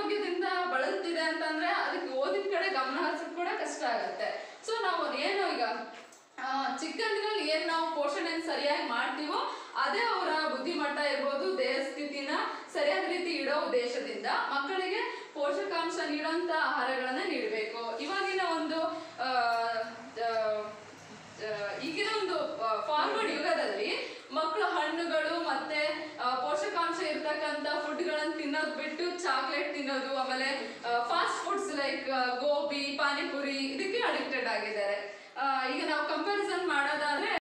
ಅನಾರೋಗ್ಯದಿಂದ ಬಳಲ್ತಿದೆ ಅಂತಂದ್ರೆ ಅದಕ್ಕೆ ಓದಿನ ಕಡೆ ಗಮನ ಹರಿಸೋದು ಕೂಡ ಕಷ್ಟ ಆಗುತ್ತೆ. ಸೊ ನಾವು ಏನು ಈಗ ಚಿಕ್ಕಂದಿನಲ್ಲಿ ಏನ್ ನಾವು ಪೋಷಣೆ ಸರಿಯಾಗಿ ಮಾಡ್ತೀವೋ ಅದೇ ಅವರ ಬುದ್ಧಿಮಟ್ಟ ಇರ್ಬೋದು, ದೇಹ ಸ್ಥಿತಿನ ಸರಿಯಾದ ರೀತಿ ಇಡೋ ಉದ್ದೇಶದಿಂದ ಮಕ್ಕಳಿಗೆ ಪೋಷಕಾಂಶ ನೀಡುವಂತ ಆಹಾರಗಳನ್ನ ನೀಡಬೇಕು. ಇವಾಗಿನ ಒಂದು ಈಗಿನ ಒಂದು ಫಾರ್ವರ್ಡ್ ಯುಗದಲ್ಲಿ ಮಕ್ಕಳು ಹಣ್ಣುಗಳು ಮತ್ತೆ ಪೋಷಕಾಂಶ ಇರ್ತಕ್ಕಂಥ ಫುಡ್ಗಳನ್ನು ತಿನ್ನೋದು ಬಿಟ್ಟು ಚಾಕ್ಲೇಟ್ ತಿನ್ನೋದು, ಆಮೇಲೆ fast foods like gobi, panipuri ಇದಕ್ಕೆ ಅಡಿಕ್ಟೆಡ್ ಆಗಿದ್ದಾರೆ. ಈಗ ನಾವು ಕಂಪ್ಯಾರಿಸನ್ ಮಾಡೋದಾದ್ರೆ